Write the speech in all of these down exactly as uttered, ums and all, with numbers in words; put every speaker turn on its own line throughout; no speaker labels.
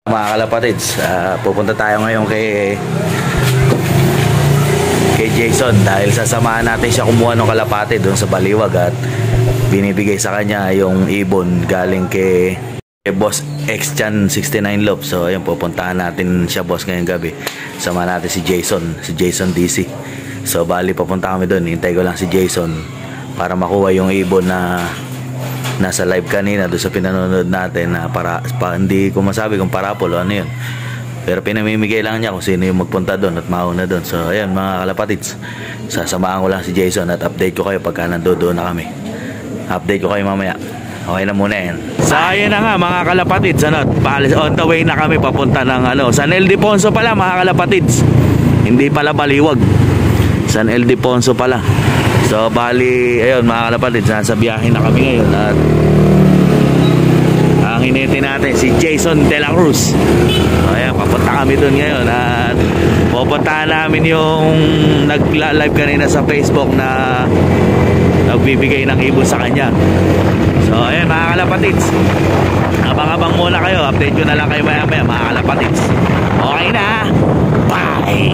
Mga kalapatids, uh, pupunta tayo ngayon kay kay Jason dahil sasamahan natin siya kumuha ng kalapati doon sa Baliwag at binibigay sa kanya yung ibon galing kay, kay Boss X-Chan sixty-nine Love. So ayun, pupuntahan natin siya boss ngayong gabi. Sama natin si Jason, si Jason D C. So bali papunta kami doon, hintay ko lang si Jason para makuha yung ibon na nasa live kanina doon sa pinanonood natin na para pa, hindi ko masabi kung parapol o ano yun, pero pinamimigay lang niya kung sino yung magpunta doon at mauna doon. So ayan mga kalapatids, sasamahan ko lang si Jason at update ko kayo pagka nandoon na kami. Update ko kayo mamaya. Okay na muna yan. So ayan na nga mga kalapatids, ano, on the way na kami papunta ng ano, San Ildefonso pala mga kalapatids, hindi pala Baliwag, San Ildefonso pala. So bali, ayun mga kalapatids, nasa biyahe na kami ngayon at ang hinihintay natin si Jason De La Cruz. So ayan, papunta kami dun ngayon at pupuntahan namin yung nag-live kanina sa Facebook na nagbibigay ng ibon sa kanya. So ayan mga kalapatids, abang-abang muna kayo, update ko na lang kayo maya maya mga kalapatids. Okay na, bye!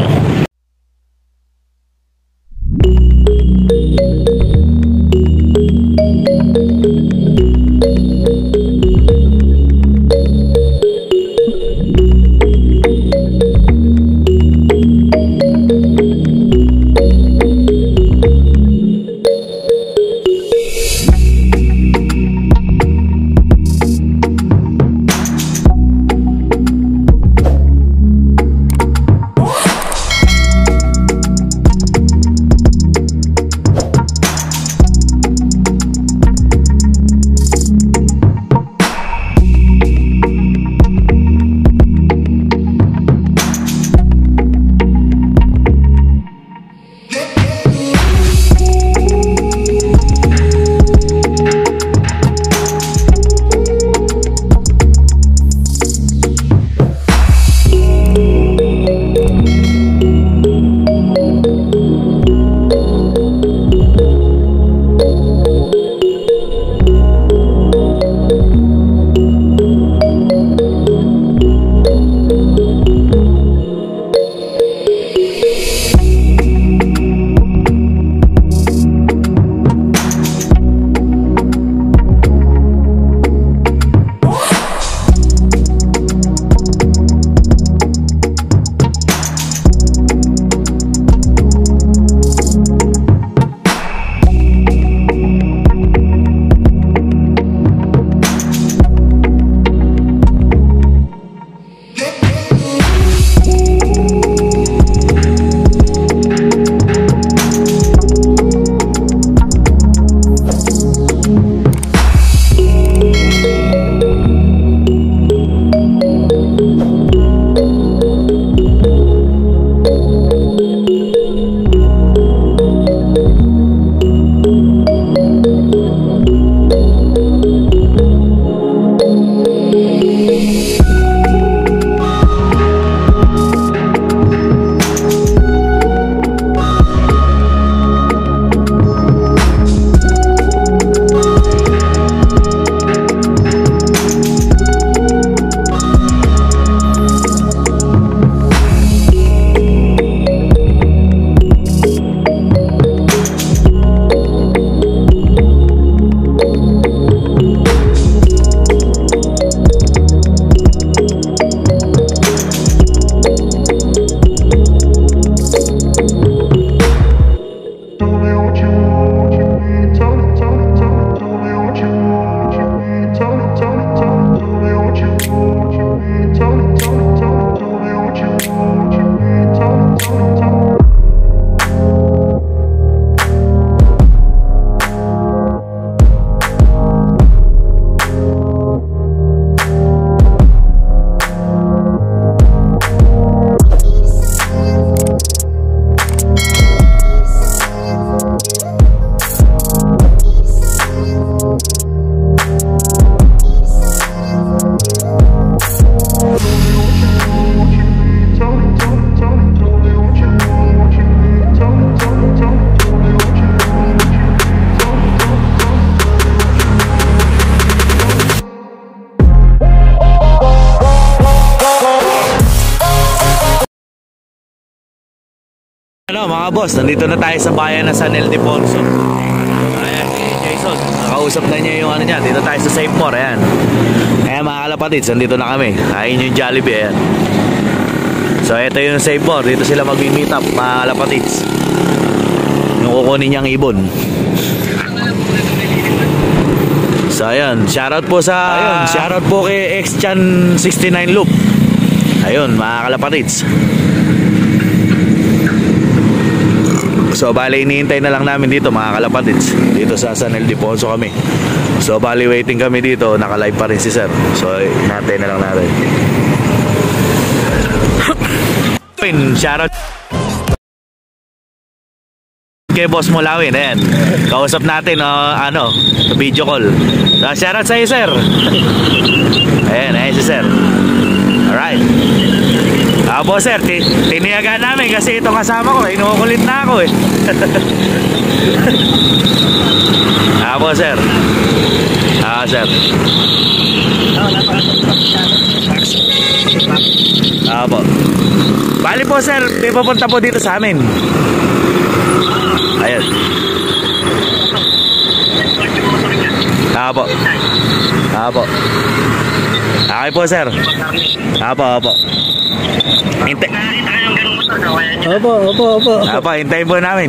Ano mga boss, nandito na tayo sa bayan ng San Ildefonso. Ayan, Jason, nakausap na niya yung ano niya. Dito tayo sa Save More, ayan. Ayan mga kalapatids, nandito na kami. Kain yung Jollibee, ayan. So ito yung Save More, dito sila mag-meet up mga kalapatids. Yung kukunin niyang ibon. So ayan, shoutout po sa ayun, shoutout po kay X-Chan sixty-nine Loop. Ayun mga kalapatids. So bali iniintay na lang namin dito mga kalapatids. Dito sa San Ildefonso kami. So bali waiting kami dito, naka-live pa rin si sir. So natin na lang natin. Shoutout kay Boss Mulawin, ayan. Kausap natin uh, ano, video call. So shoutout sa iyo sir. Ayan, ayan si sir. Alright. Apo sir, tiniyagaan namin kasi itong kasama ko, inukulit na ako eh. Apo sir. Ah sir. Apo. Bali po sir, may pupunta po dito sa amin. Ayan. Apo. Apo. Okay po sir. Apo, apo. Hintay.
Opo, opo, opo.
Apo, hintayin po namin.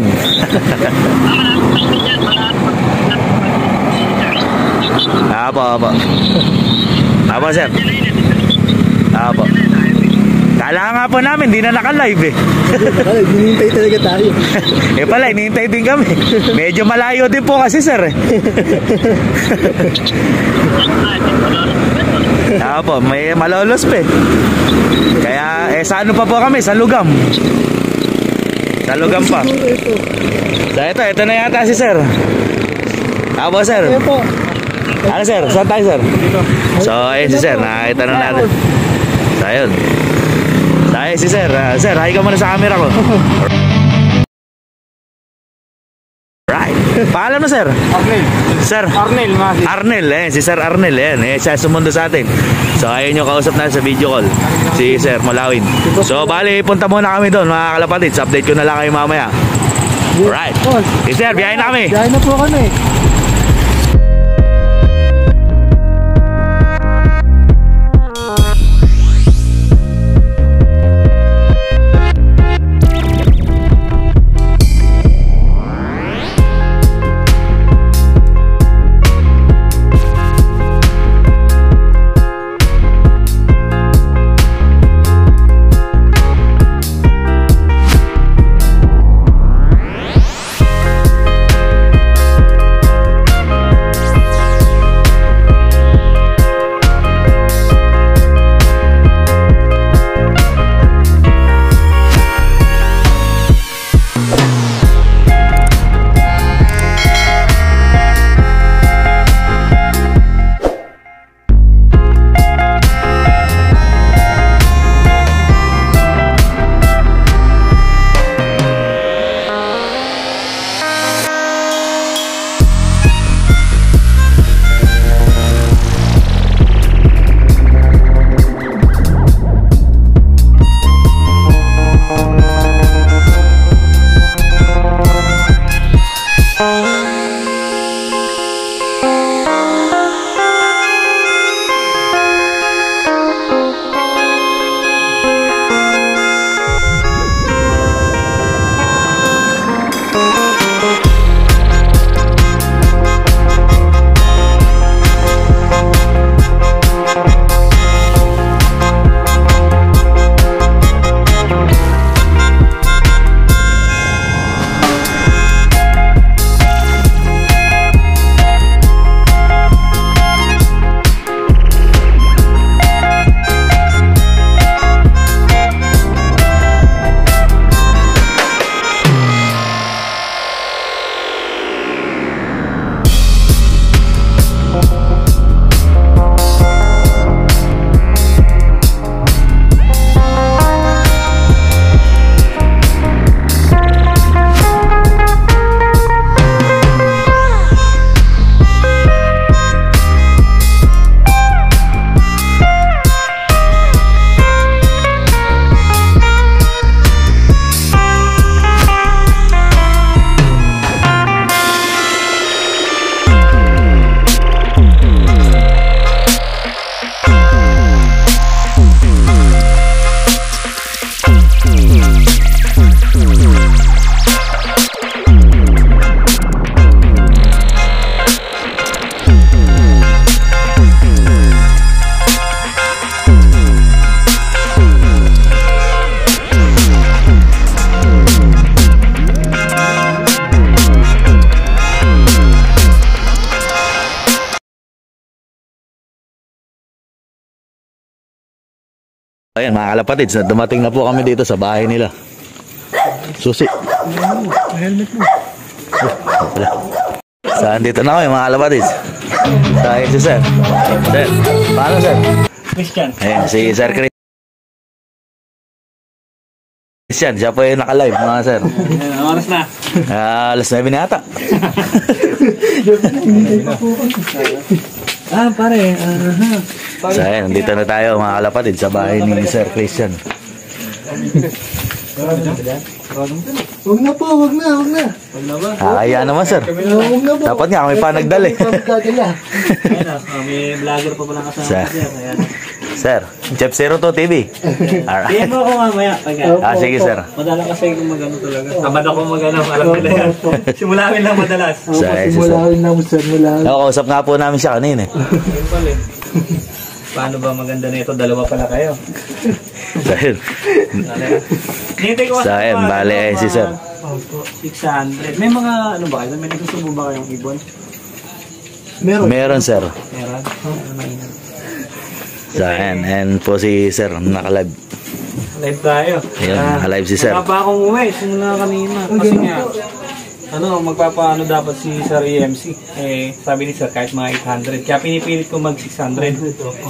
Apo, apo. Apo sir. Apo. Kala nga po namin, di na naka-live eh.
Hinihintay talaga tayo.
Eh pala, hinihintay din kami. Medyo malayo din po kasi sir eh. Apo, may malolos pa eh. Kaya, eh sa ano pa po kami? Sa Lugam. Sa Lugam pa. So ito, ito na yata si sir. Apo sir. Ano sir? Saan tayo sir? So ayun si sir, nakakita na natin. So ayun. So ayun si sir. uh, Sir, hi ka muna sa camera ko. Right. Paalam na sir.
Arnel.
Sir
Arnel, Masi.
Arnel, eh, si Sir Arnel, eh, eh, siya sumundo sa atin. So ayun yung kausap na sa video call, si Sir Mulawin. So bali, punta muna kami doon mga kalapatids. Update ko na lang kayo mamaya. Alright. Si Sir, biyahin na kami.
Biyahin na po kami.
Ayan mga kalapatids, dumating na po kami dito sa bahay nila. Susi.
Helmet mo.
Oh, wala. Saan dito na kami mga kalapatids? Sa si Sir. Sir, paano Sir?
Christian.
Ayan, si Sir Christian, siya po yung naka-live mga Sir.
Ayan, oras na.
Uh, alas nuwebe na ata.
Ah, pare. Uh,
So ayan, dito na tayo mga kalapatids sa bahay ni Sir Christian.
Huwag na po, huwag na, huwag na.
Huwag na ba?
Kaya naman Sir.
Huwag na po.
Dapat nga kami pa nagdali.
Ayan o, may vlogger pa pala kasama
Sir.
ko sir. Ayan.
Sir, Chef Zero to T V. Alright.
Tingnan mo ako mamaya. Pagka.
Ah, sige Sir.
Madalang kasi kung magano talaga. Tamad ako magano, alam nila yan. Simulamin lang madalas.
Sa
Kasi mulawin na mo, sir, mulawin.
Ako, kausap nga po namin siya kanina eh.
Yun pala eh. Paano ba maganda na ito? Dalawa pala kayo.
So yun.
Nintay ko
Sa ayan, bale eh, si Sir.
six hundred. May mga ano ba kayo? May nagsusubo ba kayong ibon?
Meron.
Meron Sir.
Meron? Ano mainan?
So ayan, ayan po si Sir, nakalive.
Live tayo.
Ayan, naka-live si Sir.
Magpapa akong uwi. Simula kanina. Kasi nga, ano, magpapaano dapat si Sir E M C. Eh, sabi ni Sir, kahit mga eight hundred. Kaya pinipilit ko mag six hundred.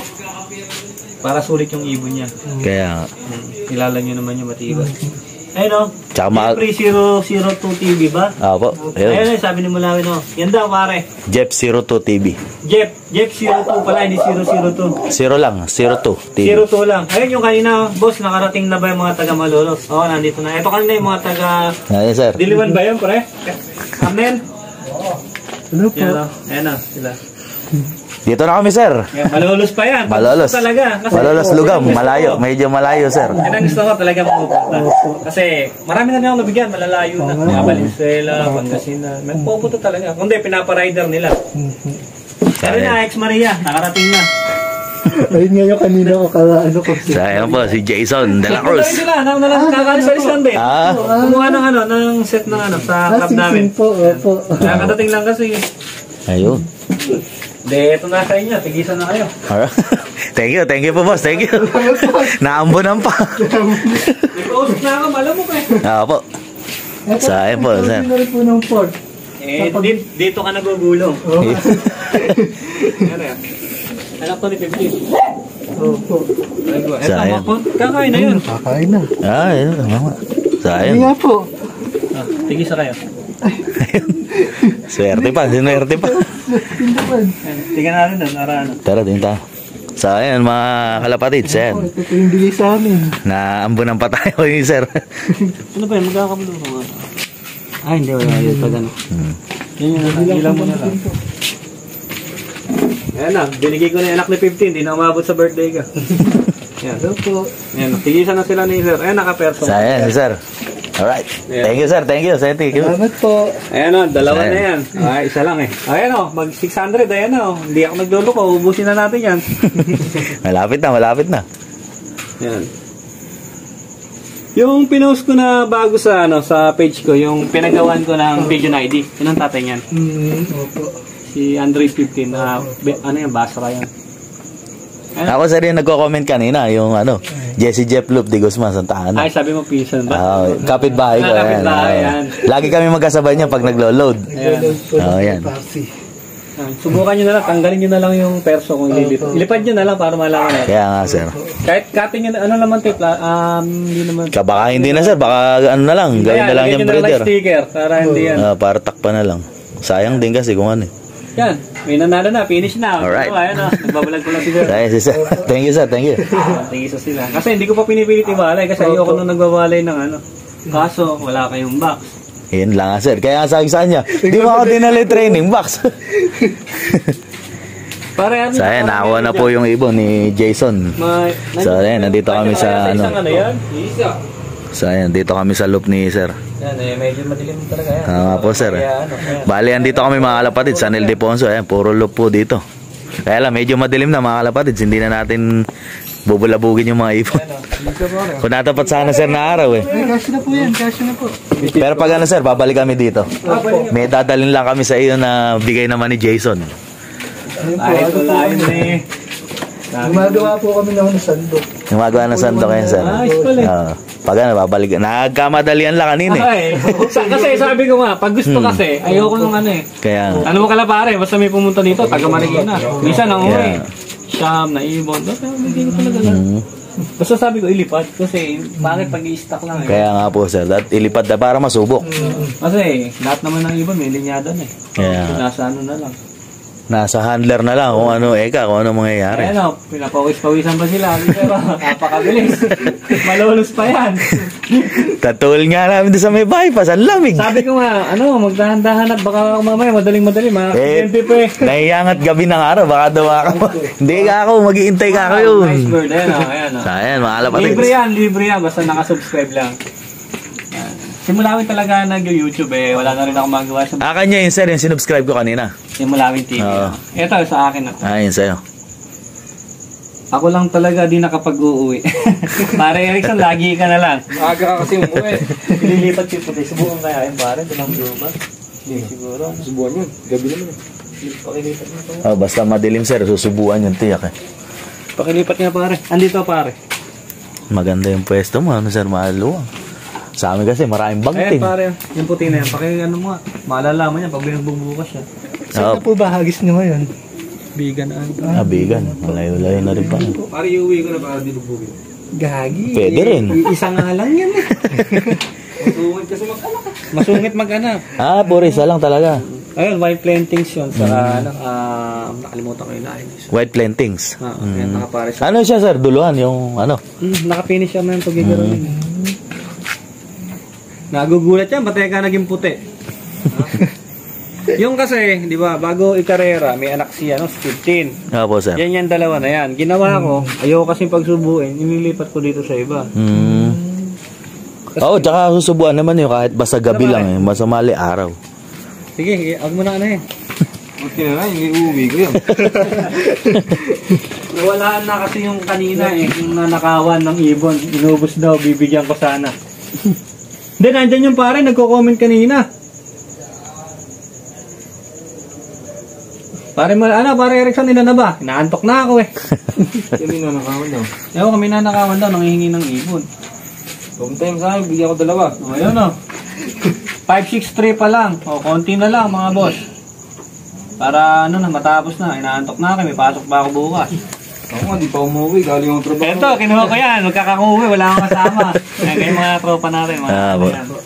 Para sulit yung ibon niya.
Kaya,
Hmm. Kilala niyo naman yung matibay. Ayun o.
Tsaka ma-
Jeffrey zero zero two T V ba?
ah po,
Ayun
ayun.
eh, sabi ni Mulawin o. Yan daw pare.
Jeff Zero to T V.
Jeff, Jeff zero two pala, hindi zero zero two.
Zero lang, Zero to T V.
zero two lang. Ayun yung kanina, boss, nakarating na ba yung mga taga Malolos? Oo, nandito na. Ito kanina yung mga taga
Ayan Sir.
Diliwan ba yun, pre? Amen?
Ano po?
Yan o. Ayan o, sila.
Dito na kami Sir.
Yan, Malolos pa yan.
Malolos.
Gusto talaga. Kasi,
Malolos Lugam, malayo, medyo malayo Sir.
yan ang gusto ko talaga mapupunta. Kasi marami na niya ako nabigyan, malalayo na. Mga Valenzuela, Pangasinan. May pupunta talaga. Kundi, pinaparider nila. Pero na, Ex Maria, nakarating na.
Ayun nga yung kanina ko, kala ano ko.
So ayan po, si Jason De La Cruz.
Pupunta sila, nang nalang kakalisalis lang din.
Ah,
Kumuha ng ano, ng set ng ano, sa
Ah,
club namin.
sing-sing po, opo.
Nakadating lang kasi.
ayun.
De, ito na sa inyo, tigisan na kayo.
Alright. Thank you, thank you po boss, thank you. Naambunan pa.
Nag-post na ako, alam mo pa eh.
Ah po.
Eto,
Sa ayan po,
ito
Sir.
na rin po ng port.
Eh, dito, dito ka nagugulong.
Oo.
Ano yan? Anak to ni fifty.
Opo.
Ito,
Sayang.
makon. Kakain na yun.
Kakain na.
Ah, ayun, mama. Sa
Ayun
ayan.
nga po.
Ah, tigisa kayo.
Swerte pa, sinuwerte pa.
Tindapan.
Ayan, tingnan natin doon, ara ano.
Tara, tingin tayo. Sa ayan, mga kalapatids, ayan.
Oh, ito po yung bigay sa amin.
Naambunan pa tayo ni Sir.
Ano ba yun? Magkakabulo ka ba? Ah, hindi. Wala yun. Pag ano.
Hmm.
Yan yun. Ilang mo na lang. Ayan na. Binigay ko na yung anak ni fifty. Hindi na umabot sa birthday ka. Ayan.
Ito po.
Ayan. Tigisan na sila ni Sir. Ayan, naka-perso.
Sa ayan, si Sir. Alright. Thank you, Sir. Thank you. Thank you.
Salamat po.
Ayan o, dalawa
Ayan.
na yan. Ay, isa lang eh. Ayan o, mag six hundred. Ayan o. Hindi ako nagluloko. Ubusin na natin yan.
Malapit na, malapit na.
Yan. Yung pinost ko na bago sa ano sa page ko, yung pinagawan ko ng Pigeon I D. Yun ang tatay niyan.
Hmm, opo.
Si Andre fifteen na be- ano yung Basra yan. Ayan.
Ako Sir yung nagko-comment kanina, yung ano, Jesse Jeff Loop de Guzman, Santa Ana.
Ay, sabi mo Pisan ba?
Ah, kapitbahay ko.
Ah,
Ayan.
kapitbahay,
Ah.
yan.
Lagi kami magkasabay niya pag naglo-load.
Ayan.
Oh, yan.
Parsi.
Ah, subukan nyo na lang, tanggalin nyo na lang yung perso kung ililipad. Ilipad nyo na lang para malaman natin.
Kaya nga Sir.
Kahit cutting nyo na, ano naman tape, la- um, hindi naman.
Baka hindi na Sir, baka ano na lang, gawin na lang
lagyan
yung
nyo na lang
breeder.
sticker para hindi yan.
Ah, para takpan na lang. Sayang din kasi kung ano eh.
Yan, may nanalo na, finish na.
Alright.
Oh, ayan o, nagbabalag ko lang si Sir.
Sayang si Sir. Thank you Sir, thank you.
Tingisa sila. Kasi hindi ko pa pinipilit ibalay kasi ayoko nung nagbabalay ng ano. Kaso, wala kayong box.
Yun lang nga Sir. Kaya nga sabi sa kanya, di mo ako dinala yung training box.
Para ano,
So ayan, nakakuha na po yung ibon ni Jason.
May,
So ayan, nandito kami sa ano.
Isang ano yan? Isa.
So ayan, dito kami sa loop ni Sir.
Yan eh, medyo madilim talaga yan.
Tama po Sir.
Kaya ano, ayan.
Bali, andito kami mga kalapatid, San Ildefonso. Ayan, puro loop po dito. Kaya lang, medyo madilim na mga kalapatid. Hindi na natin bubulabugin yung mga ibon.
Ano, dito po rin.
Kung natapat sana Sir na araw eh.
Ay, cash na po yan, cash na po.
Pero pag ano Sir, babalik kami dito. May dadalhin lang kami sa iyo na bigay naman ni Jason.
Ayun po,
Ay,
ano po
wala yun
kami.
eh.
Gumagawa po kami ng sandok.
Gumagawa ng sandok yan, sir.
Ah, ayos pala.
Oo. Pag ano, babalik. Nagkamadalian lang kanina eh.
Ay, kasi sabi ko nga, pag gusto kasi, ayoko nung ano eh.
Kaya,
Ano mo kalapare, basta may pumunta dito, taga Marikina. Minsan ang uwi.
Yeah.
Siyam, na ibon. Basta hindi ko talaga lang.
mm,
Basta sabi ko ilipad kasi bakit pag i-stock lang eh.
kaya nga po, sir. At ilipad na para masubok.
Kasi lahat naman ng ibon may linyadan eh.
Kaya,
Nasa ano na lang.
nasa handler na lang kung ano, eka, kung ano mangyayari.
Ayan o, pinapawis-pawisan pa sila. Pero napakabilis. Malulus pa yan.
Tatul nga namin doon sa may bypass, ang lamig.
Sabi ko nga, ano, magdahan-dahan at baka mamaya madaling-madali. Mga
Eh,
aksidente pa eh.
naiyangat gabi ng araw, baka dawa ka. Hindi ka ako, mag-iintay ka ako yun.
Nice bird. Ayan o, ayan o.
So, ayan, mga kalapatids.
Libre yan, libre yan. Basta nakasubscribe lang. Yan. Simulawin talaga nag-YouTube eh. Wala na rin ako magawa sa
Ah, kanya yun, sir, yung sinubscribe ko kanina.
Simulawin T V.
Oo.
Ito, sa akin na to.
Ah, yun sa'yo.
Ako lang talaga di nakapag-uuwi. Pare Erickson, lagi ka na lang.
Aga ka kasi umuwi.
Ililipat si Puti. Subukan kaya yun, pare. Dalang lupa. Hindi siguro.
Subuhan yun. Gabi naman eh.
Pakilipat mo to.
Oh, basta madilim, sir, susubuan yung tiyak eh.
Pakilipat nga, pare. Andito, pare.
Maganda yung pwesto mo, ano, sir, maluwang. Sa amin kasi, maraming
Ayan,
bangting.
pare. Yung puti na yan. Paki, ano mo nga. Maalalaman yan pag binagbubukas siya.
Oh,
Saan na po ba hagis nyo ngayon?
Bigan na.
ah, bigan. Malayo-layo na rin pa.
Pare, iuwi ko na para di bubugin.
Gagi.
Pwede rin.
Isa nga lang yan eh. Masungit kasi mag-anak. Masungit mag-anak.
Ah, puro isa lang talaga.
Ayun, white plantings yun. Saka, ano, ah, nakalimutan ko yung lain.
White plantings.
Ah, ayan, nakapare siya.
Ano siya, sir? Duluhan, yung ano?
Mm, nakapinish siya man pag-igaro. Nagugulat yan, ba't ka naging puti? Yung kasi, di ba, bago ikarera, may anak siya, no, fifteen.
Opo, sir.
Yan yan, dalawa na yan. Ginawa ko, ayoko kasi pagsubuin, inilipat ko dito sa iba.
Hmm. Oo, oh, tsaka susubuan naman yun kahit basta gabi lang eh. Basta mali araw.
Sige, huwag mo na ano eh.
Okay na lang, hindi uuwi ko yun.
Nawalaan na kasi yung kanina eh, yung nanakawan ng ibon. Inubos daw, bibigyan ko sana. Hindi, nandyan yung pare, nagko-comment kanina. Pare, ano, pare Erickson, ina na ba? Inaantok na ako eh.
Kami na nakawan daw.
Ewan, kami nanakawan daw, nangihingi ng ibon.
Long time sa akin, bigyan ko dalawa.
O, ayun o. five six three pa lang. O, konti na lang mga boss. Para ano na, matapos na. Inaantok na kami, pasok pa ako bukas.
Ako nga, di pa umuwi. Galing yung trabaho.
Ito, kinuha ko yan. Magkakakuwi, wala akong kasama. Yan kayo mga tropa natin. Mga
Ah,
ano
bo-
yan.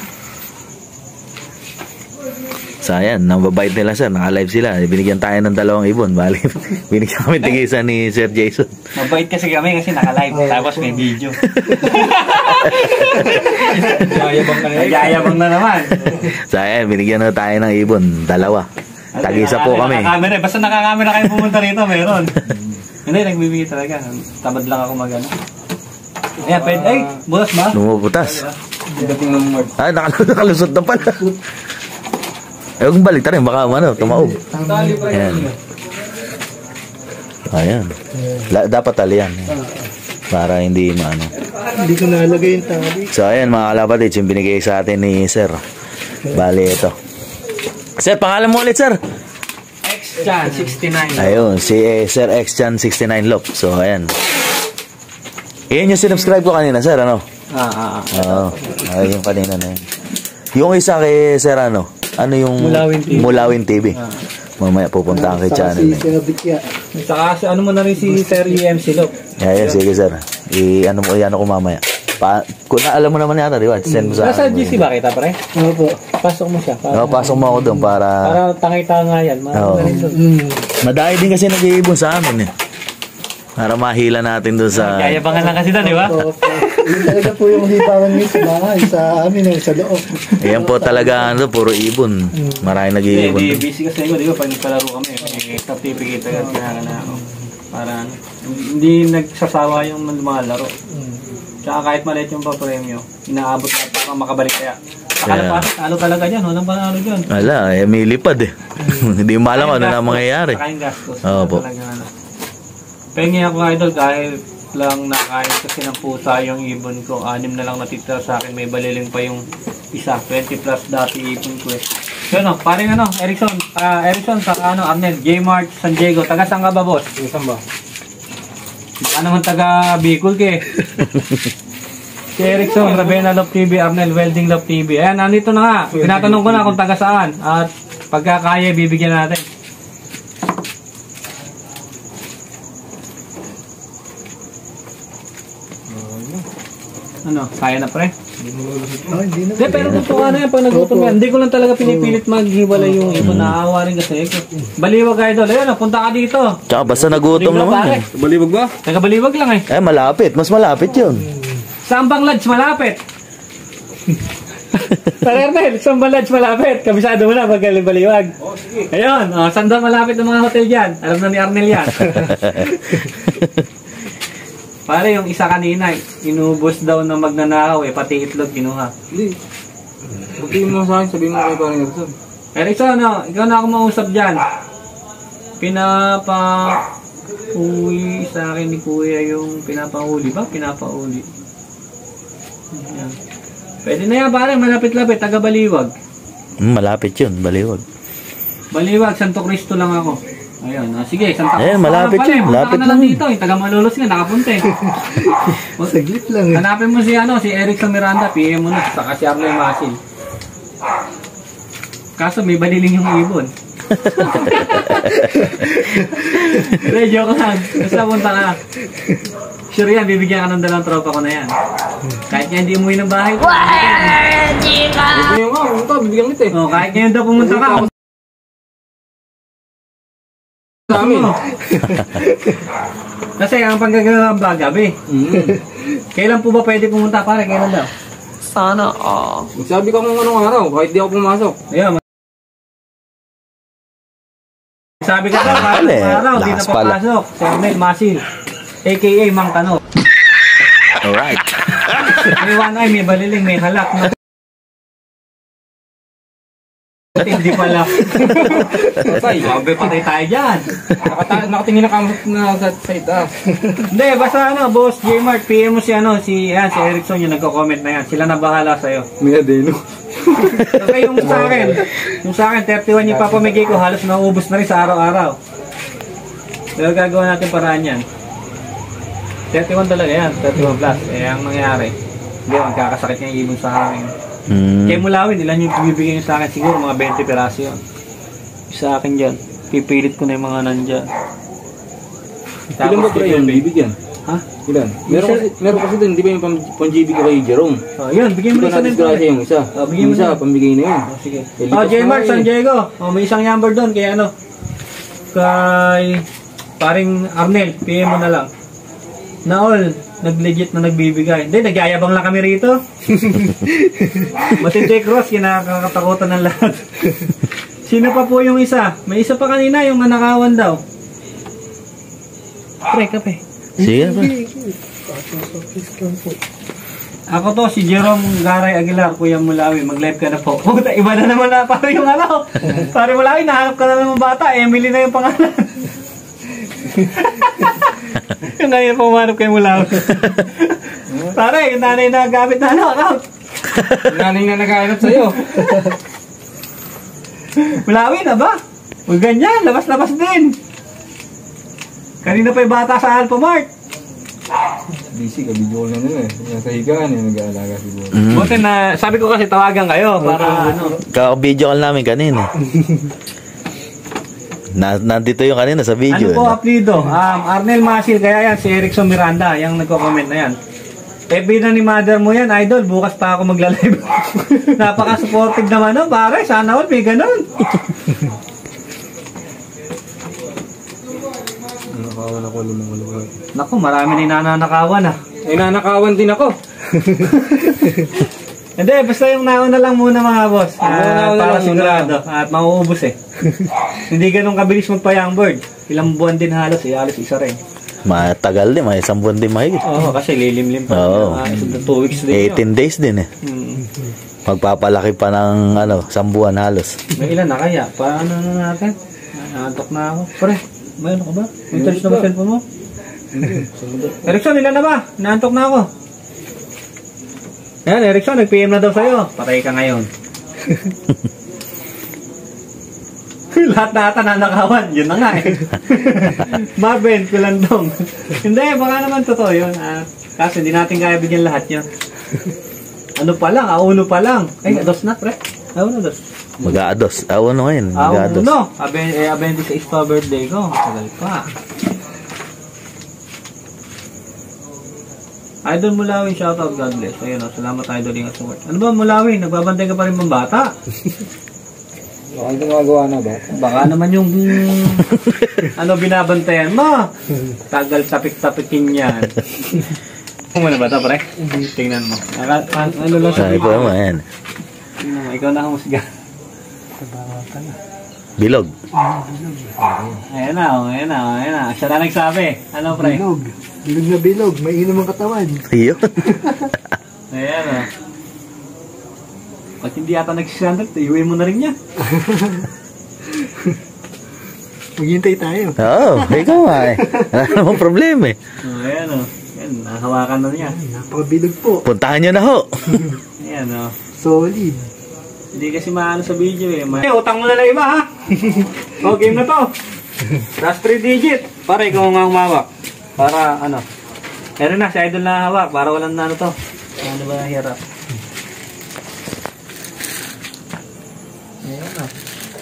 So ayan, nababait nila, sir. Naka-live sila. Binigyan tayo ng dalawang ibon. Bali, binigyan kami tigisa ni Sir Jason.
Mabait kasi kami kasi naka-live. Tapos may video.
Yayabang ka na yun.
Nagyayabang na naman.
So ayan, binigyan na tayo ng ibon. Dalawa. Tag-isa po kami.
Nakakamera. Basta nakakamera kayo pumunta rito, meron. Hindi, nagbibigay talaga. Tamad lang ako mag-ano. Ayan, pwede. Ay, butas ba?
Lumuputas.
Dating ng March.
Ay, nakal- nakalusot na pala. Eh, huwag balik rin. Baka ano, tumaob.
Tali pa
Ayan. Ayan. La- dapat talian. Para hindi maano.
Hindi ko nalagay yung tali.
So ayan mga kalapatids, yung binigay sa atin ni Sir. Bali ito. Sir, pangalan mo ulit, Sir?
X-Chan, sixty-nine.
Ayun, si eh, Sir X-Chan sixty-nine Lop. So ayan. Iyan yung sinubscribe ko kanina, Sir, ano?
Ah, ah, ah.
Oo. Uh, yung kanina na yun. Yung isa kay Sir, ano? Ano yung...
Mulawin T V.
Mulawin T V.
Ah.
Mamaya pupunta kay channel.
Si
Eh.
Sinabikya.
Saka si- ano mo na rin si Sir E M C Lop.
Yeah, yeah, sige, Sir. I, ano mo, ano ko mamaya. Pa, kung na, alam mo naman yata, di ba? Send mo sa
Nasa
akin.
G C ba kita, pre?
Opo.
Pasok mo siya. Para,
Oo, pasok mo ako doon para...
para tangay-tanga yan. Mga
Oo.
ganito.
Mm.
Madami din kasi nag-iibon sa amin eh. Para mahila natin doon sa...
Yayabangan lang kasi doon, di ba?
Opo. Yun talaga po yung hibawan niyo sa bahay, sa amin, eh, sa loob.
Ayan po talaga, ano, puro ibon. Maraming nag-iibon
Hindi,
doon.
busy kasi ako, di ba? Pag nagpalaro kami, may certificate agad kailangan na ako. Para ano, hindi nagsasawa yung mga laro. Tsaka kahit maliit yung papremyo, inaabot na para makabalik kaya. Akala
Yeah.
pa, talo talaga dyan, walang panalo dyan.
Wala, eh, may lipad eh. Hindi mo alam kung ano na mangyayari.
Saka yung gastos.
Oo po.
Talaga, ano. Pengi ako idol kahit lang nakain kasi ng pusa yung ibon ko. Anim na lang natitira sa akin. May baliling pa yung isa. twenty plus dati ibon ko eh. Yun o, paring ano, Erickson. Uh, Erickson sa ano, Arnel, J-Mart, San Diego. Taga saan ka ba, boss?
Saan ba?
Baka naman taga Bicol ke. Si Erickson, Ravenna Love T V, Arnel Welding Love T V. Ayan, nandito na nga. Tinatanong ko na kung taga saan. At pagka kaya, bibigyan natin. Ano, kaya na pre?
Oh, hindi na.
Hindi, pero totoo na yan pag nagutom yan. Hindi ko lang talaga pinipilit maghiwalay yung ibon. Naawa rin kasi. Baliwag idol. Ayun, punta ka dito.
Tsaka basta nagutom naman.
Pare. Baliwag ba? Taga Baliwag lang eh.
Eh, malapit. Mas malapit yun.
Sambang Lodge malapit. Tarernel, Sambang Lodge malapit. Kabisado mo na pag Baliwag. Oh, sige. Ayun, oh, saan daw malapit ng mga hotel dyan? Alam na ni Arnel yan. Pare, yung isa kanina, inubos daw na magnanakaw eh, pati itlog kinuha.
Hindi. Sabihin mo sa akin, sabihin mo kay parang Erickson.
Erickson, no, ikaw na ako mausap dyan. Pinapa-uwi sa akin ni Kuya yung pinapahuli ba? Pinapahuli. Yan. Pwede na yan, pare, malapit-lapit, taga Baliwag.
Hmm, malapit yun, Baliwag.
Baliwag, Santo Cristo lang ako. Ayun, ah, sige, Santa Cruz.
Eh, malapit yun, malapit
na
lang.
Dito, yung taga Malolos nga, nakapunta eh.
Saglit lang eh.
Hanapin mo si, ano, si Erickson Miranda, P M mo na, saka si Arlene Masil. Kaso may baliling yung ibon. Hindi, joke lang. Basta punta ka. Sure yan, bibigyan ka ng dalawang tropa ko na yan. Kahit nga hindi umuwi ng bahay.
Bibigyan mo, pumunta, bibigyan kita eh.
Oh, kahit ngayon daw pumunta ka.
Sa amin.
Kasi ang panggagamba gabi.
Mm.
Kailan po ba pwede pumunta? Para kailan daw? Sana, ah.
Magsabi ka kung anong araw, kahit di ako pumasok.
Ayun. Sabi ka daw, para
Ale,
araw, di na
lakas pala.
papasok. Si Arnel Masil, a k a. Mang Kano.
Alright.
May one eye, may baliling, may halak. No? Hindi pala.
Patay.
Sabi, patay tayo dyan.
Nakata- nakatingin na kamusap na sa, sa itaas.
Hindi, basta ano, boss J-Mart, P M mo si ano, si, yan, si Erickson yung nagko-comment na yan. Sila na bahala sa'yo.
May adeno.
Kasi yung sa akin, yung sa akin, thirty-one yung papamigay ko, halos naubos na rin sa araw-araw. Pero gagawa natin paraan yan. thirty-one talaga yan, thirty-one plus. Eh, ang nangyari, hindi, magkakasakit niya yung ibon sa akin.
Hmm.
Kaya mulawin, ilan yung bibigyan nyo sa akin? Siguro mga twenty peraso yun. Sa akin dyan, pipilit ko na yung mga nandyan.
Ilan ba ba yun bibigyan?
Ha?
Ilan? Meron kasi, meron kasi doon, di ba yung pang-G B ka kay Jerome?
Oh, yun, bigyan mo
Di
na isa
ba
nito.
natin yung isa?
Oh, bigyan
Yung
mo
isa,
na.
pambigay na yun.
Oh, sige.
Eh,
Oh,
lipas
J-Mart,
na
San
eh.
Diego. Oh, may isang number doon, kaya ano? Kay paring Arnel, P M mo na lang. Na all, nag-legit na nagbibigay. Hindi, nagyayabang lang kami rito. Matindi cross, kinakatakutan ng lahat. Sino pa po yung isa? May isa pa kanina, yung nanakawan daw. Pre, kape.
Sige pa.
Ako to, si Jerome Garay Aguilar, Kuya Mulawi, mag-live ka na po. Puta, iba na naman na parang yung ano. Parang Mulawi, nahanap ka na naman bata. Emily na yung pangalan. Yung ngayon pumanap kay Mulawi. Pare, yung nanay na gamit na ano, account.
Nanay na nag-aanap sa'yo.
Mulawi na ba? Huwag ganyan, labas-labas din. Kanina pa yung bata sa Alphamart.
Busy ka, video call na nila eh. Nasa higaan eh, nag-aalaga siguro.
Mm.
Buti na, sabi ko kasi tawagan kayo para ano.
Kaka-video call namin kanina. Na, nandito yung kanina sa video.
Ano po
eh.
apelido? Um, Arnel Masil, kaya yan, si Erickson Miranda, yung nagko-comment na yan. F B na ni mother mo yan, idol, bukas pa ako magla-live. Napaka-supportive naman, no? Pare, sana all may ganun.
Nanakawan ako, lumang-lumang.
Naku, marami na nananakawan ah.
Eh, nanakawan din ako.
Hindi, basta yung nauna lang muna mga boss. Ah,
Nauna
para
lang
sigurado. At mauubos eh. Hindi ganun kabilis magpa-young bird. Ilang buwan din halos eh. Halos isa rin.
Matagal din, may isang buwan din mahigit.
Oo, kasi lilim-lim pa.
Oo.
Uh, two weeks din yun.
eighteen days din eh.
Hmm.
Magpapalaki pa ng ano, isang buwan halos.
May ilan na kaya? Paano na natin? Naantok na ako. Pre, may ano ka ba? May touch na ba cellphone mo? Erickson, ilan na ba? Naantok na ako. Yan, Erickson, nag-P M na daw sa'yo. Patay ka ngayon. Lahat na ata nanakawan. Yun na nga eh. Marvin, kulandong. Hindi, baka naman totoo yun. Ah, kasi hindi natin kaya bigyan lahat yun. Ano pa lang, auno pa lang. Ay, dos na, pre. Auno, dos.
Mag-aados. Auno ngayon. Mag-aados.
Auno, aben, eh, abenti sa ista birthday ko. Tagal pa. Idol Mulawin, shoutout, God bless. Ayun o, salamat Idol Ingat sa work. Ano ba Mulawin? Nagbabantay ka pa rin bang bata?
Baka ito gumagawa na ba?
Baka naman yung ano binabantayan mo. Tagal tapik-tapikin yan. Kung ano ba ito, pre? Tingnan mo. Naka, ano lang sa
Sabi po mo, ayan.
Tingnan mo, ikaw na humusga.
Bilog.
Ayan na, oh, ayan na, oh, ayan na. Siya na nagsabi. Ano, pre?
Bilog. Bilog na bilog. Mainom ang katawan.
Iyo.
Ayan o. Pag hindi yata nag-six-hundred, iuwi mo na rin niya.
Maghintay tayo.
Oo, ikaw nga eh. Wala namang problema eh.
Oh, ayan o. Ayan, nahawakan na niya.
Napakabilog po.
Puntahan nyo na ho.
Ayan o.
Solid.
Hindi kasi maano sa video eh. Ma eh, utang mo na lang iba ha. O, game na to. Last three digit. Para ikaw nga humawak. Para ano. Pero na, si Idol na hawak. Para walang na ano to. Ano ba hirap? Ayan o.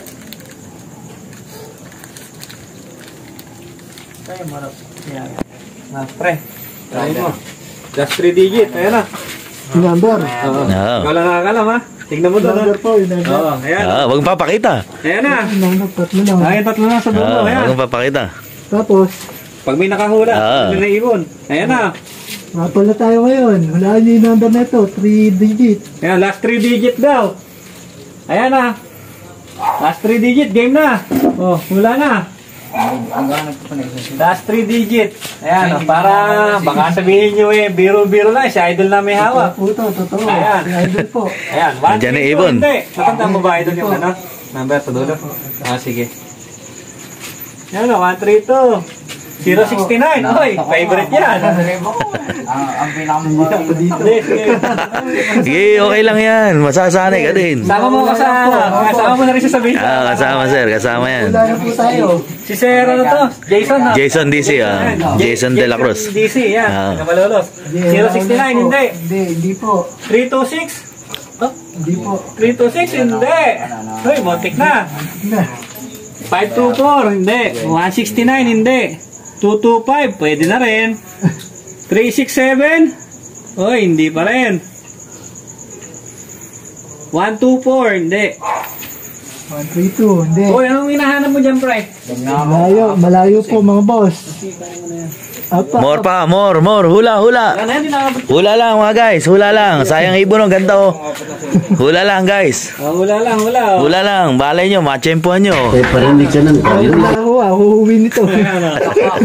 Ay, marap. Ayan. Na, pre. Try mo. Last three digit. Ayan na.
Yung number.
Oo.
Oo.
Ikaw lang nakakalam ha. Tignan mo
Yung
doon ha.
number po. Yung number.
Oo, ayan.
Ah, wag papakita.
Ayan na.
Yung number. Tatlo lang.
Ay, tatlo na sa dulo.
Ah,
Ayan.
wag papakita.
Tapos,
Pag may nakahula,
Ah.
may naibon. Ayan na.
rapol na tayo ngayon. Hulaan niyo yung number na ito. three digit.
Ayan, last three digit daw. Ayan na. Last three digit, game na. Oh, hula na. Last three digit. Ayan, oh, para baka sabihin nyo eh, biro-biro lang. Si Idol na may hawak.
Puto, totoo.
Ayan.
Si Idol po.
Ayan, one,
Nandiyan na
three, two,
ibon.
hindi. Natanda mo ba Idol yung ano? Number sa dulo? Ah, sige. Ayan o, one, three, two. zero six nine. Oy, favorite yan.
Ang pinakamababa dito.
Sige, sige.
Sige, okay lang yan. Masasanay ka din.
Sama mo ka sa ano? Kasama mo na rin siya sa video.
Ah, kasama sir, kasama yan.
Wala na po tayo.
Si Sir ano to? Jason ha?
Jason D C, ah. Jason De La Cruz.
D C, yan.
Ah.
Kabalolos. zero six nine, hindi.
Hindi, hindi po.
three two six? Oh,
Hindi po.
three two six, hindi. Uy, montik na.
Na.
five two four, hindi. one sixty-nine, hindi. two two five, pwede na rin. three six seven, uy, hindi pa rin. one two four, hindi.
one three two, hindi.
Uy, anong hinahanap mo dyan, pre?
Malayo, malayo po mga boss. Apa,
More pa, more, more. Hula, hula.
Ano yan, dinakabot?
Hula lang mga guys, hula lang. Sayang ibon, ang ganda oh. Hula lang guys.
Ah, wala lang, wala. Oh.
Hula lang, balay nyo, matsyempohan nyo.
Eh, parinig ka ng kayo.
wala ako ah, huhuwi nito.
Ayan, oh.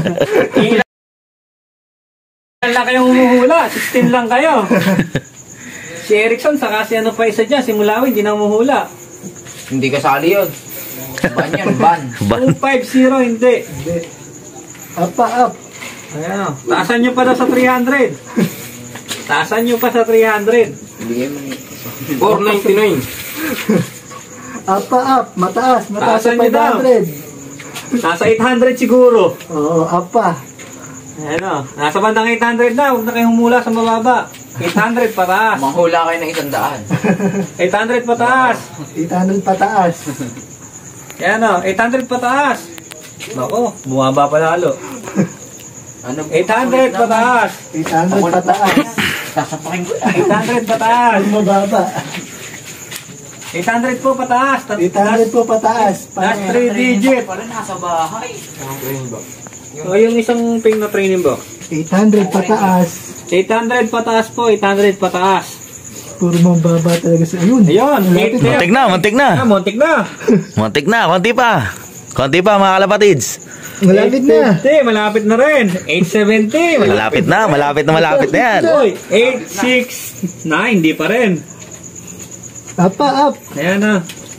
Ilan lang kayong humuhula? sixteen lang kayo. Si Erickson, saka si ano pa isa dyan, si Mulawin, hindi na humuhula.
Hindi kasali yun. Ban yan, ban.
Ba-
two five zero, hindi.
Hindi. Apa, up.
Ayan o. Taasan nyo pa daw sa three hundred. Taasan nyo pa sa three hundred.
four ninety-nine.
Apa, up. Mataas, mataas sa
Taasan niyo
five
daw.
hundred.
Nasa eight hundred siguro.
Oo, apa.
Ayan o. Nasa bandang eight hundred na. Huwag na kayong humula sa mababa. eight hundred pataas.
Manghula kayo ng isang daan.
eight hundred pataas.
eight hundred pataas.
Ayan o. eight hundred pataas. Bako, bumaba pa lalo.
Ano?
eight hundred pataas.
eight hundred pataas.
Sasapakin ko.
eight hundred pataas.
Mababa.
eight hundred po pataas. Tat-
eight hundred po pataas.
Last three digit.
Pala nasa bahay.
O yung isang ping na training box.
eight hundred pataas.
eight hundred pataas po. eight hundred pataas.
Puro mababa talaga sa ayun.
Ayun. eight
Muntik na, muntik na.
Ah, montik na.
Muntik na, konti pa. Konti pa mga kalapatids.
Malapit na.
eight fifty, malapit na rin. eight seventy,
Malapit na, malapit na malapit na yan.
Uy, eight six nine, di pa rin.
Apa, up.
Ayan na.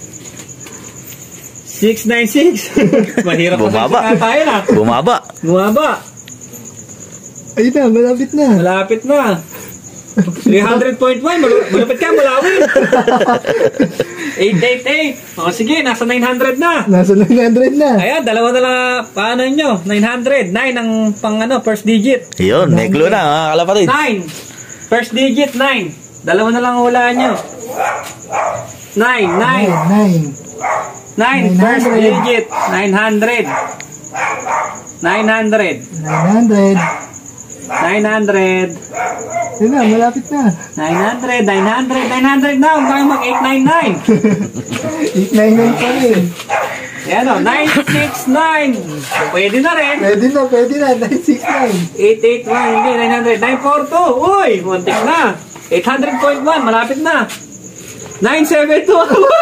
six nine six. Mahirap
Bumaba.
pa tayo na.
Bumaba.
Bumaba.
Ayun na, malapit na.
Malapit na. three hundred point one, malupit ka, malawin. eight eight eight. O sige, nasa nine hundred na.
Nasa nine hundred na.
Ayan, dalawa na lang, paano nyo? nine hundred. nine ang pang ano, first digit.
Yun, may clue na mga kalapatid.
nine. First digit, nine. Dalawa na lang hulaan nyo. nine, nine.
Nine.
nine, first digit, nine hundred. nine hundred.
Nine hundred.
nine hundred.
Yun na, malapit na.
nine hundred, nine hundred, nine hundred na. Huwag tayo mag eight nine nine.
eight nine nine pa rin.
Yan o, nine six nine. Pwede na rin.
Pwede na, pwede na. nine six nine.
eight eight one, hindi, nine hundred. nine four two, uy, muntik na. eight hundred point one, malapit na. nine seven two.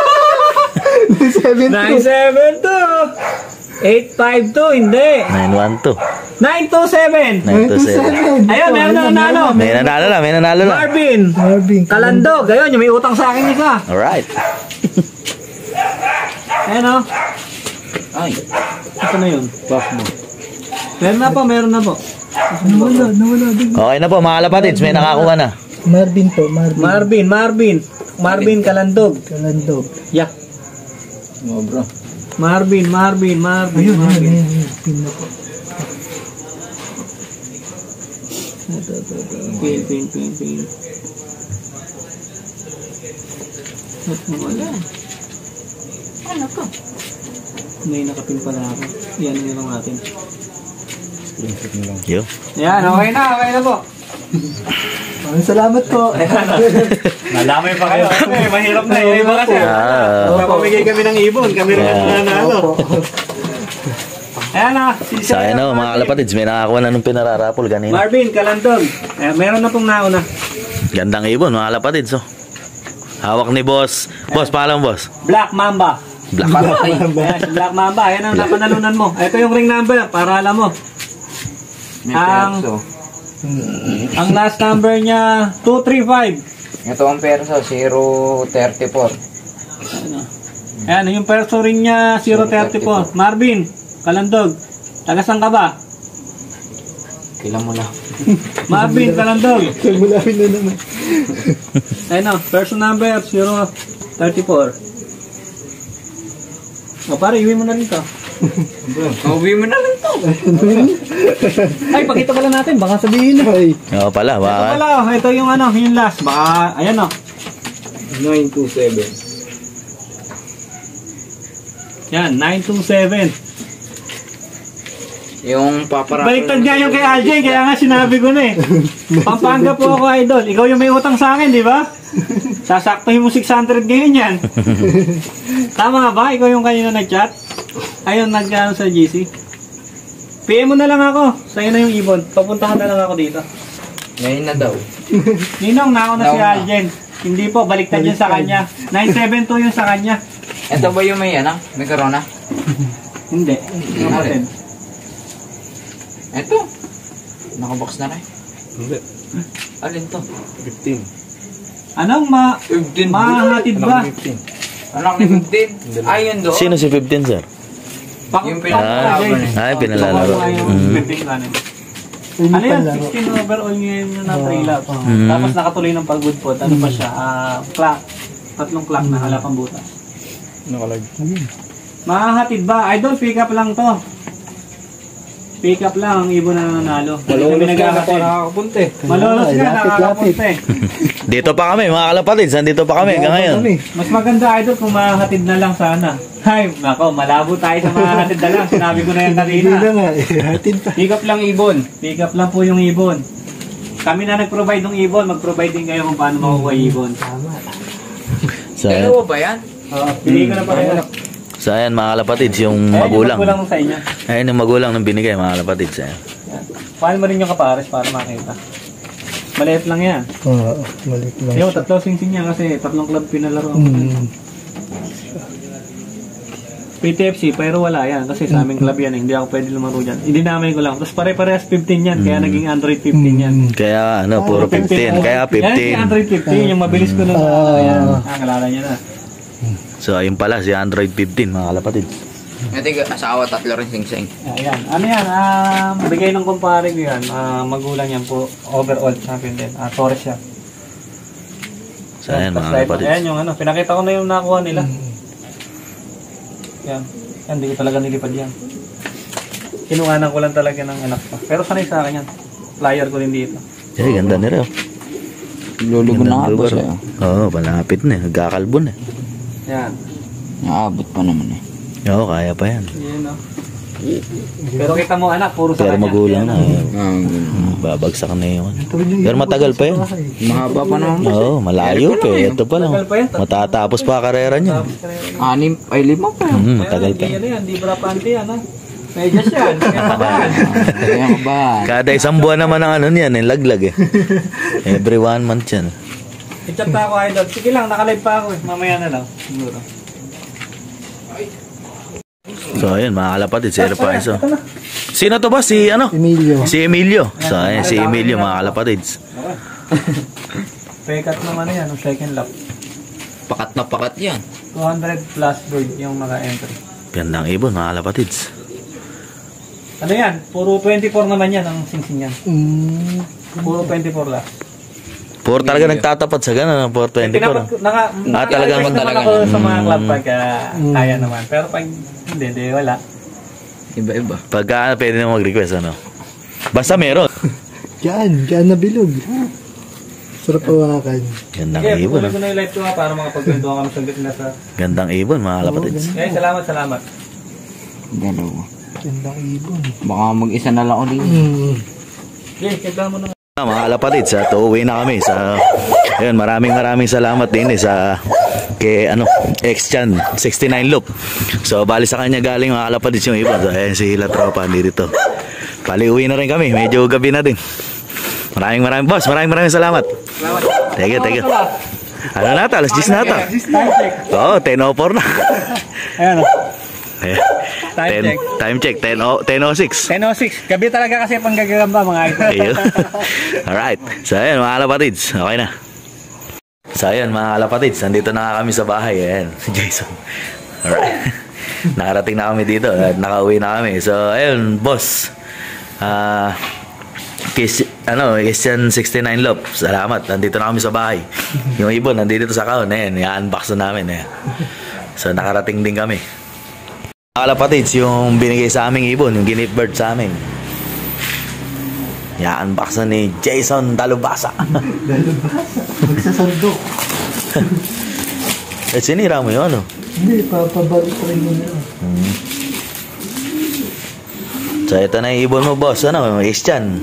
nine seven two. eight five two, hindi.
nine one two.
nine two seven.
nine two seven.
Ayun, meron na nanalo.
May nanalo na, may nanalo na.
Marvin.
Marvin.
Kalandog. Ayun, yung may utang sa akin isa.
Alright.
Ayun o.
Ay.
Ito na yun. Buff mo. Meron na po, meron na po.
Nawala, nawala din.
Okay na po mga kalapatids, may nakakuha na.
Marvin to, Marvin.
Marvin, Marvin. Marvin Kalandog.
Kalandog.
Yak.
Oh, bro.
Marvin, Marvin, Marvin,
Ayun, ayun,
Marvin.
ayun, ayun. Pin na po.
Pin, pin, pin, pin. Wala.
Ano to?
May nakapin pala ako. Yan yung lang natin.
Yo.
Yan, okay na, okay na po.
Maraming salamat po.
Nadamay pa kayo. Kasi mahirap na yung iba kasi.
Ah.
Papamigay kami ng ibon. Kami rin ang nanalo. Ayan na. Si
Sa akin na mga kalapatids, may nakakuha na nung pinararapol kanina.
Marvin, Kalandog. Eh, meron na pong nauna.
Gandang ibon mga kalapatids, oh. Hawak ni boss. Boss, paalam boss.
Black Mamba.
Black.
Ayan, si Black Mamba. Ayan ang napanalunan mo. Ito yung ring number para alam mo.
May
Ang-
perso.
Ang last number niya, two three five.
Ito ang perso, zero thirty four.
Ayan, yung perso rin niya, zero thirty four. Marvin, Kalandog. Tagasang ka ba?
Kailan mo lang.
Marvin, Kalandog.
Malapit na naman.
Ayun o, person number zero three four. O pare, iwi mo na rin to.
Mauwi mo na lang to.
Ay, pakita pala natin, baka sabihin na.
Ay,
Oo pala,
Ito
baka.
pala, oh, ito yung ano, yung last. Baka, ayan o.
nine two seven.
Yan, nine two seven.
Yung paparapol.
Baliktad nga yung kay Alj, kaya nga sinabi ko na eh. Pampanga po ako, idol. Ikaw yung may utang sa akin, di ba? Sasaktuhin mo six hundred ngayon yan. Tama nga ba? Ikaw yung kanina nag-chat? Ayun, nag-ano sa G C. P M mo na lang ako. Sa'yo na yung ibon. Papuntahan na lang ako dito.
Ngayon na daw.
Ninong, nauna na si
Nauna.
Aljen. Hindi po, baliktad yun sa kanya. nine seven two yun sa kanya.
Ito ba yung may ano? May corona?
Hindi. Yung kapatid.
Ito. Nakabox na rin.
Hindi.
Alin to?
fifteen.
Anong ma...
fifteen.
Mahatid ba?
fifteen.
Anak ni fifteen? Ayun doon.
Sino si fifteen, sir?
Pak-
Yung pinapalaban eh.
Ay, pinalalaro. Mm.
Ano yan? sixteen overall ngayon yung na-trail up.
Mm.
Tapos nakatuloy ng pag-good pot. Ano pa siya? Ah, clock. Tatlong clock na hala pang butas.
Nakalag.
Mahahatid ba? Idol, pick up lang to. Pick up lang ang ibon na nanalo.
Malolos
Kami
ka na pa
naghahatid.
nakakapunta eh.
Malolos ka,
Lapit,
nakakapunta eh.
Dito pa kami mga kalapatids, nandito pa kami hanggang ngayon.
kami.
Mas maganda idol kung mahahatid na lang sana. Ay, nako, malabo tayo sa mahahatid na lang. Sinabi ko na yan kanina.
Hindi na nga, eh, hatid pa.
Pick up lang ibon. Pick up lang po yung ibon. Kami na nag-provide ng ibon, mag-provide din kayo kung paano makukuha yung ibon.
So, ayan.
Dalawa ba yan?
Oo, pili ko na pa kayo.
So, ayan mga kalapatids, yung
Ayan,
magulang.
yung magulang sa inyo.
Ayan yung magulang ng binigay mga kalapatids. Ayan.
Yan. Paano mo rin yung kapares para makita. Maliit lang yan.
Oo, malik lang.
Yo, tatlo sing-sing yan kasi tatlong club pinalaro.
Hmm.
P T F C, pero wala yan. Kasi sa aming club yan, eh. Hindi ako pwede lumaro dyan. Idinamay ko lang. Tapos pare-parehas fifteen yan. Kaya naging Android fifteen yan.
Kaya ano, puro fifteen. Kaya
Yan
fifteen.
si Android fifteen. Yung mabilis ko nung
Ah.
uh, yan. Ah, kalala niya na.
So, ayun pala si Android fifteen mga kalapatids.
Ito yung asawa, tatlo rin sing-sing.
Ayan. Ano yan? Um, bigay ng kumpare ko yan. Ah, magulang yan po. Overall champion din. Ah, Torres siya.
So ayan mga
Tapos,
kapatid.
ayan yung ano, pinakita ko na yung nakuha nila. Yan. Yan, hindi ko talaga nilipad yan. Kinuhanan ko lang talaga ng anak ko. Pero sanay sa akin yan. Flyer ko din dito.
Eh, ganda nila.
Lulugo na nga, boss. Eh.
Oo, malapit na. Nagkakalbo na.
Yan.
Naabot pa naman eh.
Oo, kaya pa yan.
Yan o. Pero kita mo anak, puro sa
Pero
kanya.
magulang na.
Yan,
Ah,
Hmm, babagsak na yun.
Tawid yung
Pero
ibon
matagal
sa
pa yan.
bahay.
mahaba pa naman, boss.
Oo, malayo pa eh. Ito pa lang.
Matagal pa yan.
Matatapos pa karera niya.
Tapos ka na yun.
Anim, ay lima pa yun.
Hmm, matagal pa.
Hindi ano yan, di brapante yan ha. Medyas yan. Kaya pa ba yan?
Kaya ka ba?
Kada isang buwan naman ang ano niyan, eh, laglag eh. Every one month yan.
I-chat pa ako idol. Sige lang, nakalive pa ako eh. Mamaya na lang. Siguro.
So ayun, mga kalapatid, zero pa iso. Sino to ba? Si ano?
Emilio.
Si Emilio. So ayun, si Emilio, mga kalapatids.
Pekat naman yan, ang second lap.
Pakat na pakat yan.
two hundred plus bird yung mga entry.
Gandang ibon, mga kalapatids.
Ano yan? Puro twenty-four naman yan ang singsing yan.
Mm.
Puro twenty-four lang.
Puro talaga nagtatapat sa gano'n, puro
Tinapat ko,
twenty-four.
naka,
Ah, talagang-
naka- naman
talagang-
ako sa mga club pag
Mm.
kaya naman. Pero pag hindi, hindi, wala.
Iba-iba.
Pagka ano, pwede na mag-request, ano? Basta meron.
Diyan, diyan na bilog. Sarap hawakan.
Gandang
Sige,
ibon,
tuloy
ah.
ko na yung live ko nga para makapagkwentuhan kami saglit na sa...
Gandang ibon, mga kalapatids.
Eh, salamat, salamat.
Dalawa.
Gandang ibon.
Baka mag-isa na lang ulit.
Mm.
Okay, kaya mo na.
Ah, mga kalapatids, sa uuwi na kami sa ayun, maraming maraming salamat din eh, sa kay ano X-Chan sixty-nine Loop. So bali sa kanya galing mga kalapatids yung iba. So ayun si Hila Tropa dito. Bali uwi na rin kami, medyo gabi na din. Maraming maraming boss, maraming maraming salamat.
Salamat.
Thank you, thank you. Ano na ta, alas diyes na ta.
Time check.
Oo, ten oh four na.
Ayan o.
Ayan.
Time
ten,
check.
time check, ten oh six.
ten oh six. Gabi talaga kasi pang gagagamba mga ito.
Ayun. Alright. So ayan mga kalapatids. Okay na. So ayan mga kalapatids. Nandito na nga kami sa bahay. Ayan. Si Jason. Alright. Nakarating na kami dito. At nakauwi na kami. So ayun boss. Ah... Uh, Kiss, ano, Christian sixty-nine Love. Salamat. Nandito na kami sa bahay. Yung ibon nandito sa kaon. Ayan. I-unbox na namin. Ayan. So nakarating din kami. Mga kalapatids, yung binigay sa aming ibon, yung gift bird sa amin. I-unbox na ni Jason Dalubasa.
Magsasandok.
Eh, sinira mo yun, ano?
Hindi, papabalik rin mo na.
Hmm. So, ito na yung ibon mo, boss. Ano? Christian.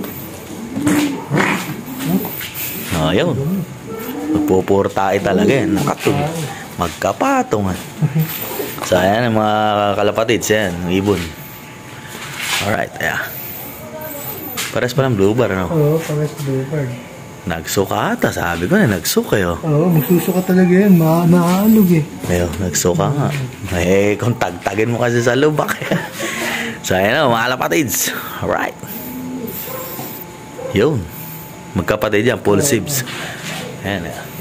Oh, yun. Magpupurtae talaga yan. Nakatog. Magkapatungan. So, ayan ang mga kalapatids. Yan, ibon. Alright, ayan. Pares pa ng blue bar, ano?
Oo, pares bluebird.
Nagsuka ata. Sabi ko na, nagsuka yun.
Oo, magsusuka talaga yan. Ma Mahaalog eh.
Ayun, nagsuka nga. Eh, kung tagtagin mo kasi sa lubak. So, ayan o, mga kalapatids. Alright. Yun. Magkapatid yan, full sibs. Ayan.